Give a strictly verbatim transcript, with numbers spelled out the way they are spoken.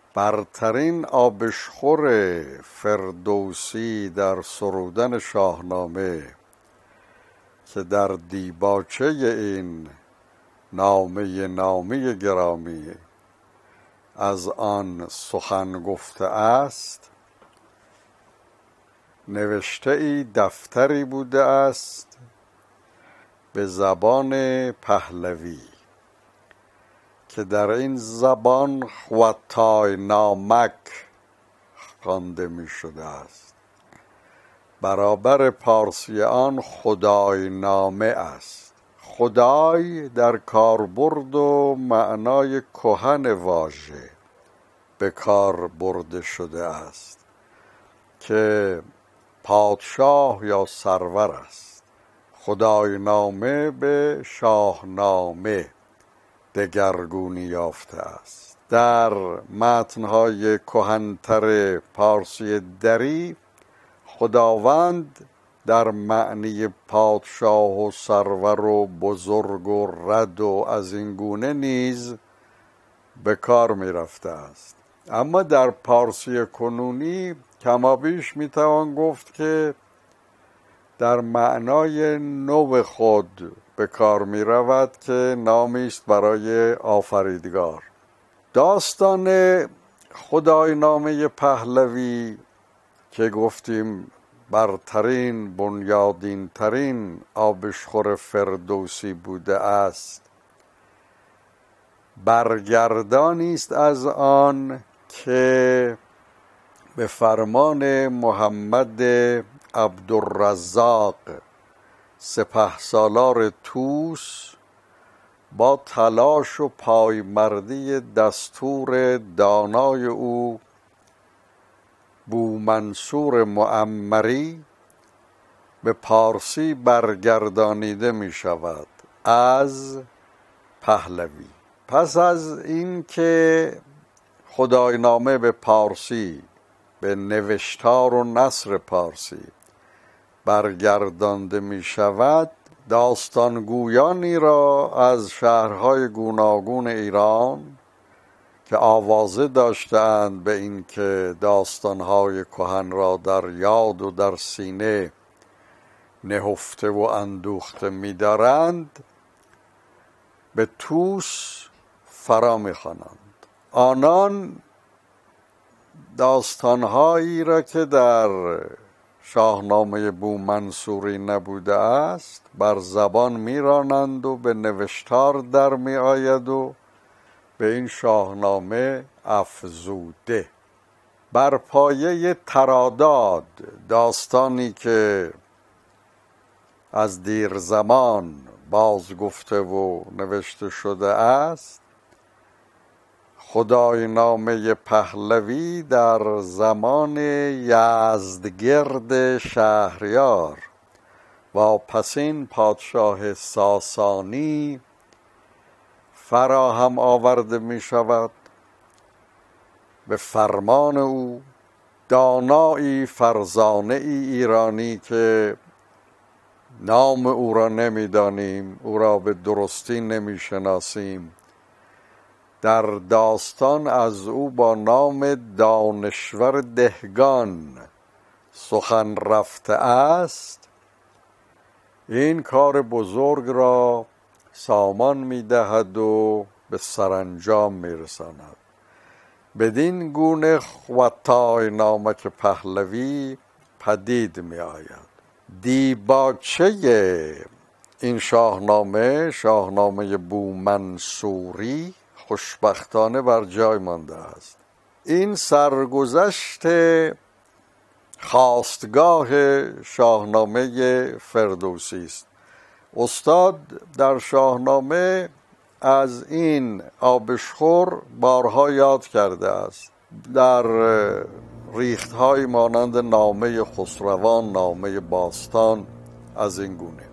برترین آبشخور فردوسی در سرودن شاهنامه که در دیباچه این نامه نامی گرامی از آن سخن گفته است، نوشته ای دفتری بوده است به زبان پهلوی که در این زبان خواتای نامک خوانده می شده است. برابر پارسی آن خدای نامه است. خدای در کاربرد و معنای کهن واژه به کار برده شده است که پادشاه یا سرور است. خدای نامه به شاهنامه دگرگونی یافته است. در متن‌های کهن‌تر پارسی دری خداوند در معنی پادشاه و سرور و بزرگ و رد و از این گونه نیز به کار می رفته است. اما در پارسی کنونی کمابیش می توان گفت که در معنای نو خود به کار می رود که نامی است برای آفریدگار. داستان خدای نامه پهلوی که گفتیم برترین بنیادین ترین آبشخور فردوسی بوده است، برگردانی است از آن که به فرمان محمد عبدالرزاق سپهسالار طوس با تلاش و پایمردی دستور دانای او بومنصور معمری به پارسی برگردانیده می شود از پهلوی. پس از این که خدای نامه به پارسی، به نوشتار و نثر پارسی برگردانده می شود، داستانگویانی را از شهرهای گوناگون ایران که آوازه داشتند به این که داستانهای کهن را در یاد و در سینه نهفته و اندوخته می دارند، به طوس فرا می خوانند. آنان داستانهایی را که در شاهنامه بومنصوری نبوده است بر زبان می رانند و به نوشتار در می آید و به این شاهنامه افزوده. بر پایه تراداد، داستانی که از دیر زمان باز گفته و نوشته شده است، خدای نامه پهلوی در زمان یزدگرد شهریار واپسین پادشاه ساسانی فراهم آورده می شود. به فرمان او دانایی فرزانه ای ایرانی که نام او را نمی دانیم، او را به درستی نمی شناسیم، در داستان از او با نام دانشور دهگان سخن رفته است، این کار بزرگ را سامان می دهد و به سرانجام می رساند. بدین گونه خواتای نامک پهلوی پدید می آید. دیباچه این شاهنامه، شاهنامه بومنصوری، خوشبختانه بر جای مانده است. این سرگذشت خاستگاه شاهنامه فردوسی است. استاد در شاهنامه از این آبشخور بارها یاد کرده است، در ریختهای مانند نامه خسروان، نامه باستان، از این گونه.